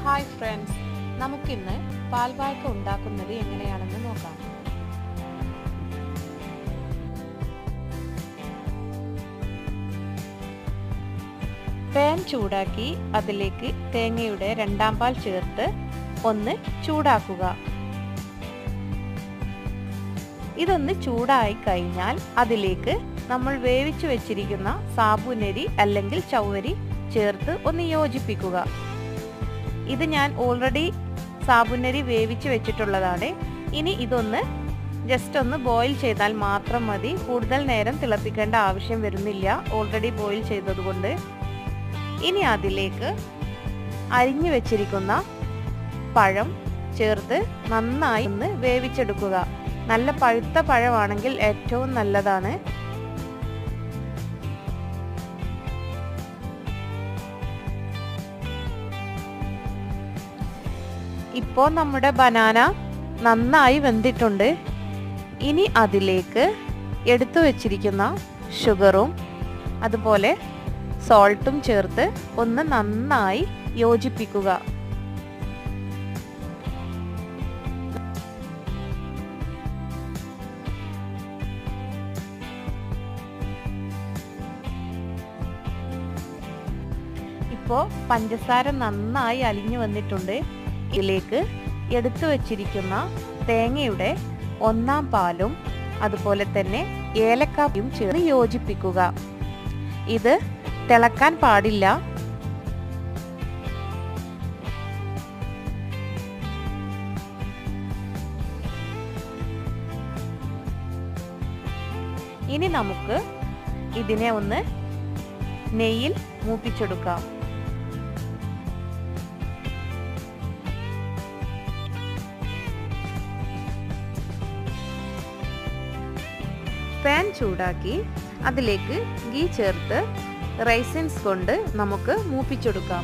Hi friends, നമുക്കിന്ന് പാൽവായ്ക്ക ഉണ്ടാക്കുന്നത് എങ്ങനെയാണെന്ന് നോക്കാം. പാൻ ചൂടാക്കി അതിലേക്ക് തേങ്ങയുടെ രണ്ടാം പാൽ ചേർത്ത് ഒന്ന് ചൂടാക്കുക. ഇതൊന്ന് ചൂടായി കഴിഞ്ഞാൽ അതിലേക്ക് നമ്മൾ വേവിച്ചു വെച്ചിരിക്കുന്ന സാബുനരി അല്ലെങ്കിൽ ചൗവരി ചേർത്ത് ഒന്ന് യോജിപ്പിക്കുക. ഇത് ഞാൻ ഓൾറെഡി സാബുനരി വേവിച്ച് വെച്ചിട്ടുള്ളതാണ്. ഇനി ഇതൊന്ന് ജസ്റ്റ് ഒന്ന് ബോയിൽ ചെയ്താൽ മാത്രം മതി. കൂടുതൽ നേരം തിളപ്പിക്കേണ്ട ആവശ്യം വരുന്നില്ല, ഓൾറെഡി ബോയിൽ ചെയ്തതുകൊണ്ട്. ഇനി അതിലേക്ക് അരിഞ്ഞു വെച്ചിരിക്കുന്ന പഴം ചേർത്ത് നന്നായി ഒന്ന് വേവിച്ചെടുക്കുക. നല്ല പഴുത്ത പഴമാണെങ്കിൽ ഏറ്റവും നല്ലതാണ്. ഇപ്പോൾ നമ്മുടെ ബനാന നന്നായി വെന്തിട്ടുണ്ട്. ഇനി അതിലേക്ക് എടുത്തു വെച്ചിരിക്കുന്ന ഷുഗറും അതുപോലെ സോൾട്ടും ചേർത്ത് ഒന്ന് നന്നായി യോജിപ്പിക്കുക. ഇപ്പോൾ പഞ്ചസാര നന്നായി അലിഞ്ഞു വന്നിട്ടുണ്ട്. ഇതിലേക്ക് എടുത്തു വച്ചിരിക്കുന്ന തേങ്ങയുടെ ഒന്നാം പാലും അതുപോലെ തന്നെ ഏലക്കായും ചേർത്ത് യോജിപ്പിക്കുക. ഇത് തിളക്കാൻ പാടില്ല. ഇനി നമുക്ക് ഇതിനെ ഒന്ന് നെയ്യിൽ മൂപ്പിച്ചെടുക്കാം. പാൻ ചൂടാക്കി അതിലേക്ക് ഗീ ചേർത്ത് റൈസിൻസ് കൊണ്ട് നമുക്ക് മൂപ്പിച്ചെടുക്കാം.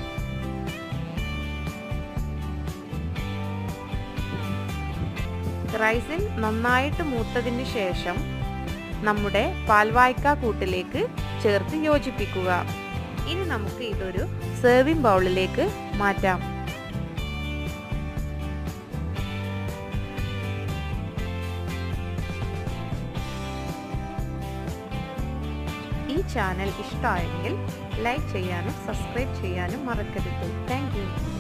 റൈസിൻ നന്നായിട്ട് മൂത്തതിന് ശേഷം നമ്മുടെ പാൽവായ്ക്ക കൂട്ടിലേക്ക് ചേർത്ത് യോജിപ്പിക്കുക. ഇനി നമുക്ക് ഇതൊരു സെർവിംഗ് ബൗളിലേക്ക് മാറ്റാം. ഈ ചാനൽ ഇഷ്ടമായെങ്കിൽ ലൈക്ക് ചെയ്യാനും സബ്സ്ക്രൈബ് ചെയ്യാനും മറക്കരുത്. Thank U.